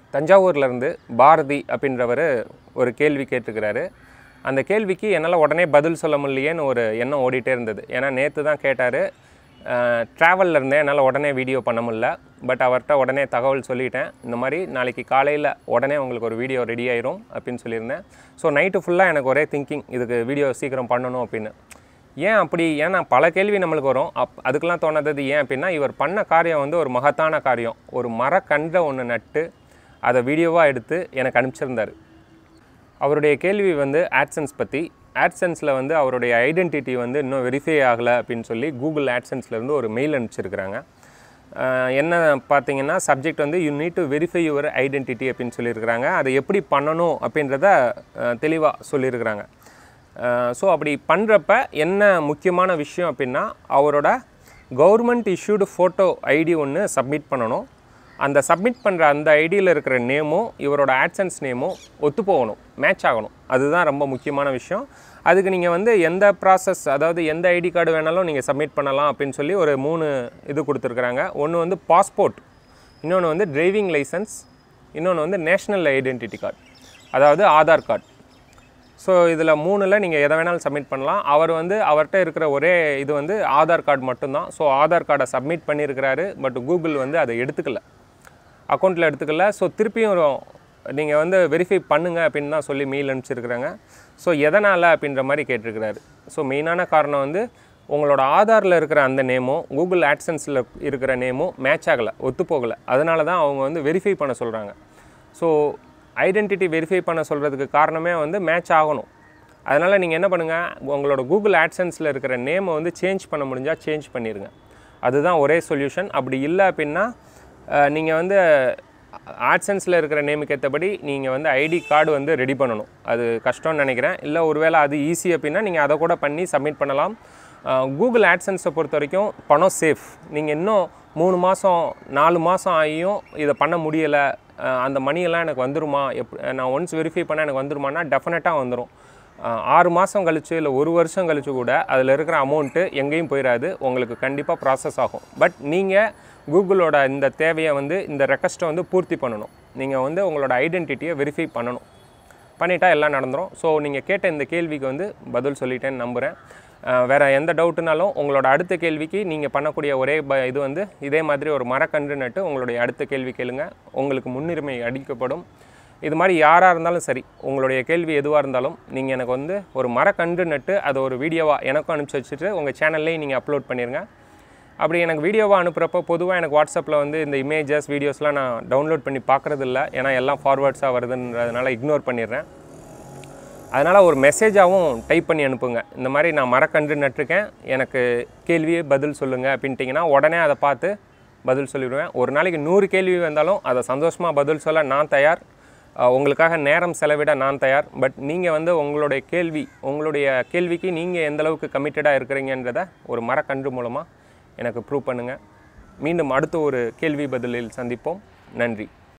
தஞ்சாவூர்லேருந்து பாரதி அப்படின்றவர் ஒரு கேள்வி கேட்டிருக்கிறாரு. அந்த கேள்விக்கு என்னால் உடனே பதில் சொல்ல முடியலையேன்னு ஒரு எண்ணம் ஓடிட்டே இருந்தது. ஏன்னா நேற்று தான் கேட்டார். ட்ராவலில் இருந்தேன், என்னால் உடனே வீடியோ பண்ண முடியல. பட் அவர்கிட்ட உடனே தகவல் சொல்லிட்டேன். இந்த மாதிரி நாளைக்கு காலையில் உடனே உங்களுக்கு ஒரு வீடியோ ரெடி ஆயிரும் அப்படின்னு சொல்லியிருந்தேன். ஸோ நைட்டு ஃபுல்லாக எனக்கு ஒரே திங்கிங், இதுக்கு வீடியோ சீக்கிரம் பண்ணணும் அப்படின்னு. ஏன் அப்படி? ஏன்னா பல கேள்வி நம்மளுக்கு வரும். அதுக்கெல்லாம் தோணாதது ஏன் அப்படின்னா, இவர் பண்ண காரியம் வந்து ஒரு மகத்தான காரியம். ஒரு மரக்கன்றை ஒன்று நட்டு அதை வீடியோவாக எடுத்து எனக்கு அனுப்பிச்சிருந்தார். அவருடைய கேள்வி வந்து ஆட்சன்ஸ் பற்றி. ஆட்சன்ஸில் வந்து அவருடைய ஐடென்டிட்டி வந்து இன்னும் வெரிஃபை ஆகலை அப்படின்னு சொல்லி கூகுள் ஆட்சன்ஸ்லேருந்து ஒரு மெயில் அனுப்பிச்சிருக்கிறாங்க. என்ன பார்த்தீங்கன்னா, சப்ஜெக்ட் வந்து you need to verify your identity அப்படின்னு சொல்லியிருக்கிறாங்க. அதை எப்படி பண்ணணும் அப்படின்றத தெளிவாக சொல்லியிருக்கிறாங்க. ஸோ அப்படி பண்ணுறப்ப என்ன முக்கியமான விஷயம் அப்படின்னா, அவரோட கவர்மெண்ட் இஷ்யூடு ஃபோட்டோ ஐடி ஒன்று சப்மிட் பண்ணணும். அந்த சப்மிட் பண்ணுற அந்த ஐடியில் இருக்கிற நேமும் இவரோட ஆட்சன்ஸ் நேமும் ஒத்து போகணும், மேட்ச் ஆகணும். அதுதான் ரொம்ப முக்கியமான விஷயம். அதுக்கு நீங்கள் வந்து எந்த ப்ராசஸ், அதாவது எந்த ஐடி கார்டு வேணாலும் நீங்கள் சப்மிட் பண்ணலாம் அப்படின்னு சொல்லி ஒரு 3 இது கொடுத்துருக்குறாங்க. ஒன்று வந்து பாஸ்போர்ட், இன்னொன்று வந்து டிரைவிங் லைசன்ஸ், இன்னொன்று வந்து நேஷ்னல் ஐடென்டிட்டி கார்டு, அதாவது ஆதார் கார்டு. ஸோ இதில் 3ல் நீங்கள் எதை வேணாலும் சப்மிட் பண்ணலாம். அவர்கிட்ட இருக்கிற ஒரே இது வந்து ஆதார் கார்டு மட்டும்தான். ஸோ ஆதார் கார்டை சப்மிட் பண்ணியிருக்கிறாரு. பட் கூகுள் வந்து அதை எடுத்துக்கல, அக்கௌண்ட்டில் எடுத்துக்கல. ஸோ திருப்பியும் நீங்கள் வந்து வெரிஃபை பண்ணுங்கள் அப்படின்னு தான் சொல்லி மெயில் அனுப்பிச்சிருக்கிறாங்க. ஸோ எதனால் அப்படின்ற மாதிரி கேட்டிருக்கிறாரு. ஸோ மெயினான காரணம் வந்து உங்களோட ஆதாரில் இருக்கிற அந்த நேமும் கூகுள் ஆட்சன்ஸில் இருக்கிற நேமும் மேட்ச் ஆகலை, ஒத்துப்போகலை. அதனால தான் அவங்க வந்து வெரிஃபை பண்ண சொல்கிறாங்க. ஸோ ஐடென்டிட்டி வெரிஃபை பண்ண சொல்கிறதுக்கு காரணமே வந்து மேட்ச் ஆகணும். அதனால் நீங்கள் என்ன பண்ணுங்கள், உங்களோட கூகுள் ஆட்சன்ஸில் இருக்கிற நேமை வந்து சேஞ்ச் பண்ண முடிஞ்சால் சேஞ்ச் பண்ணிடுங்க. அதுதான் ஒரே சொல்யூஷன். அப்படி இல்லை அப்படின்னா நீங்கள் வந்து ஆட்சன்ஸில் இருக்கிற நேமுக்கு ஏற்றபடி நீங்கள் வந்து ஐடி கார்டு வந்து ரெடி பண்ணணும். அது கஷ்டம்னு நினைக்கிறேன். இல்லை ஒருவேளை அது ஈஸி அப்படின்னா நீங்கள் அதை கூட பண்ணி சப்மிட் பண்ணலாம். கூகுள் ஆட்சன்ஸை பொறுத்த வரைக்கும் பணம் சேஃப். நீங்கள் இன்னும் 3 மாதம் 4 மாதம் ஆகியும் இதை பண்ண முடியலை, அந்த மணியெல்லாம் எனக்கு வந்துருமா, நான் ஒன்ஸ் வெரிஃபை பண்ணால் எனக்கு வந்துருமானா டெஃபினட்டாக வந்துடும். 6 மாதம் கழிச்சு இல்லை 1 வருஷம் கழிச்சு கூட அதில் இருக்கிற அமௌண்ட்டு எங்கேயும் போயிடாது, உங்களுக்கு கண்டிப்பாக ப்ராசஸ் ஆகும். பட் நீங்கள் கூகுளோட இந்த தேவையை வந்து, இந்த ரெக்வஸ்ட்டை வந்து பூர்த்தி பண்ணணும். நீங்கள் வந்து உங்களோட ஐடென்டிட்டியை வெரிஃபை பண்ணணும். பண்ணிட்டா எல்லாம் நடந்துடும். ஸோ நீங்கள் கேட்ட இந்த கேள்விக்கு வந்து பதில் சொல்லிட்டேன்னு நம்புகிறேன். வேறு எந்த டவுட்டுனாலும் உங்களோட அடுத்த கேள்விக்கு நீங்கள் பண்ணக்கூடிய ஒரே இது வந்து இதே மாதிரி ஒரு மரக்கன்று நட்டு உங்களுடைய அடுத்த கேள்வி கேளுங்க, உங்களுக்கு முன்னுரிமை அளிக்கப்படும். இது மாதிரி யாராக இருந்தாலும் சரி, உங்களுடைய கேள்வி எதுவாக இருந்தாலும் நீங்கள் எனக்கு வந்து ஒரு மரக்கன்று நட்டு அதை ஒரு வீடியோவாக எனக்கும் அனுப்பிச்சி வச்சுட்டு உங்கள் சேனல்லேயும் நீங்கள் அப்லோட் பண்ணிடுங்க. அப்படி எனக்கு வீடியோவாக அனுப்புகிறப்போ பொதுவாக எனக்கு வாட்ஸ்அப்பில் வந்து இந்த இமேஜஸ் வீடியோஸ்லாம் நான் டவுன்லோட் பண்ணி பார்க்குறதில்ல. ஏன்னா எல்லாம் ஃபார்வேர்ட்ஸாக வருதுன்றதுனால இக்னோர் பண்ணிடுறேன். அதனால் ஒரு மெசேஜாகவும் டைப் பண்ணி அனுப்புங்க. இந்த மாதிரி நான் மரக்கன்று நட்டிருக்கேன், எனக்கு கேள்வியே பதில் சொல்லுங்கள் அப்படின்ட்டிங்கன்னா உடனே அதை பார்த்து பதில் சொல்லிவிடுவேன். ஒரு நாளைக்கு 100 கேள்வி வந்தாலும் அதை சந்தோஷமாக பதில் சொல்ல நான் தயார். உங்களுக்காக நேரம் செலவிட நான் தயார். பட் நீங்கள் வந்து உங்களுடைய கேள்விக்கு நீங்கள் எந்தளவுக்கு கமிட்டடாக இருக்கிறீங்கன்றதை ஒரு மரக்கன்று மூலமாக எனக்கு ப்ரூவ் பண்ணுங்கள். மீண்டும் அடுத்த ஒரு கேள்வி பதிலில் சந்திப்போம். நன்றி.